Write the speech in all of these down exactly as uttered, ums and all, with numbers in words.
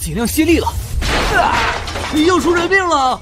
尽量卸力了。啊！又出人命了！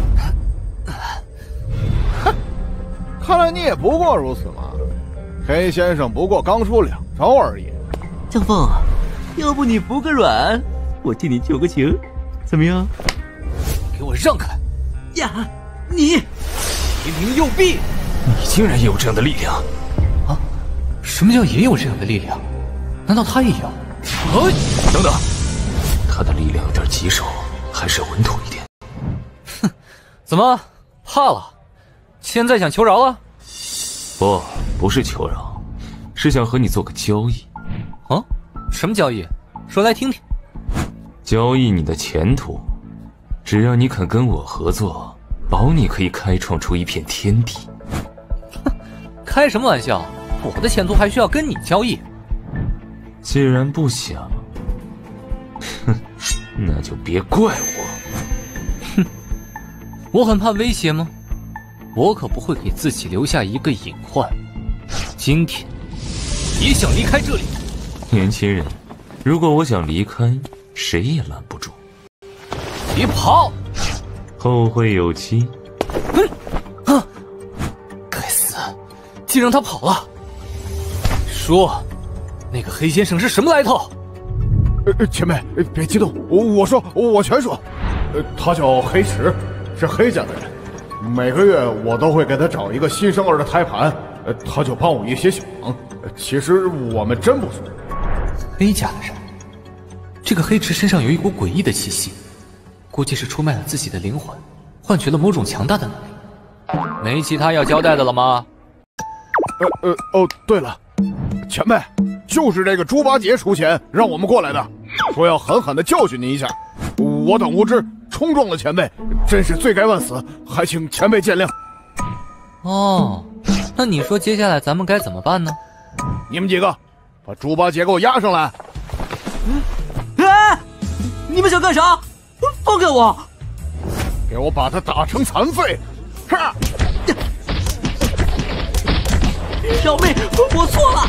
哼，看来你也不过如此嘛。黑先生不过刚出两招而已。 江凤，要不你服个软，我替你求个情，怎么样？给我让开！呀，你提名右臂！ 你竟然也有这样的力量！ 啊？什么叫也有这样的力量？难道他也有？ 哎，等等，他的力量有点棘手，还是稳妥一点。 哼，怎么怕了？现在想求饶了？ 不，不是求饶，是想和你做个交易。 啊？什么交易？说来听听。 交易你的前途，只要你肯跟我合作，保你可以开创出一片天地。 哼，开什么玩笑？我的前途还需要跟你交易？ 既然不想，哼，那就别怪我。 哼，我很怕威胁吗？我可不会给自己留下一个隐患。今天，别想离开这里。 年轻人，如果我想离开，谁也拦不住。 别跑！ 后会有期。 嗯，啊！该死，竟让他跑了。说，那个黑先生是什么来头？ 呃，前辈，别激动，我我说，我全说。呃，他叫黑池，是黑家的人。每个月我都会给他找一个新生儿的胎盘，呃，他就帮我一些小忙。其实我们真不熟。 黑家的人，这个黑池身上有一股诡异的气息，估计是出卖了自己的灵魂，换取了某种强大的能力。没其他要交代的了吗？ 呃呃哦，对了，前辈，就是这个猪八戒出钱让我们过来的，说要狠狠的教训你一下。我等无知，冲撞了前辈，真是罪该万死，还请前辈见谅。 哦，那你说接下来咱们该怎么办呢？ 你们几个，把猪八戒给我押上来！ 哎，你们想干啥？放开我！ 给我把他打成残废！哈！ 小妹，我错了。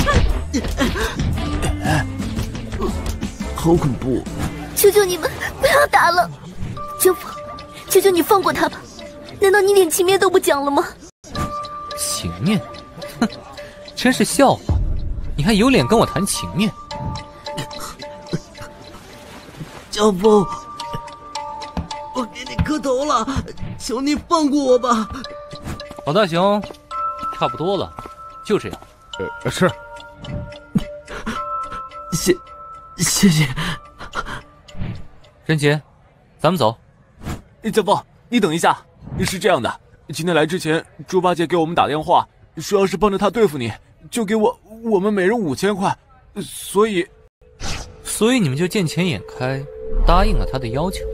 好恐怖！ 求求你们不要打了，江峰，求求你放过他吧！难道你连情面都不讲了吗？ 情面？哼，真是笑话！你还有脸跟我谈情面？ 江峰，我给你磕头了，求你放过我吧！ 老大雄，差不多了，就这样。 呃，是。 谢，谢谢。 任杰，咱们走。 江峰，你等一下。是这样的，今天来之前，猪八戒给我们打电话，说要是帮着他对付你，就给我我们每人五千块，所以， 所以你们就见钱眼开，答应了他的要求。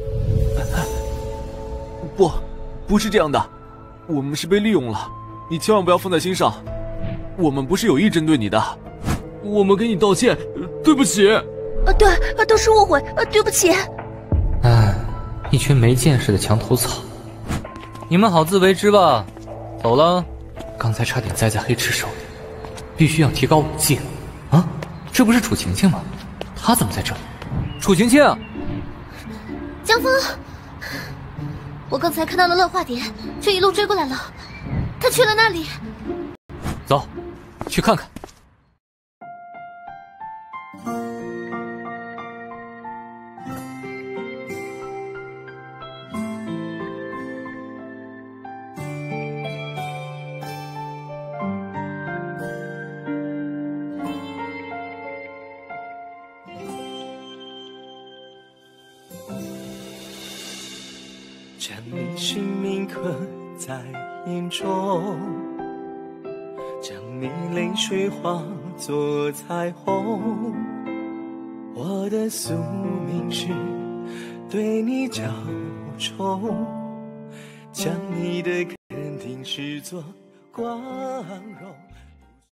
不，不是这样的，我们是被利用了，你千万不要放在心上，我们不是有意针对你的，我们给你道歉，对不起。 啊，对，啊，都是误会，啊，对不起。 唉，一群没见识的墙头草，你们好自为之吧。走了，刚才差点栽在黑池手里，必须要提高武技。啊，这不是楚晴晴吗？她怎么在这里？楚晴晴， 江峰，我刚才看到了乐化点，就一路追过来了。他去了那里。 走，去看看。 将你姓名刻在眼中，将你泪水化作彩虹。我的宿命是对你娇宠，将你的肯定视作光荣。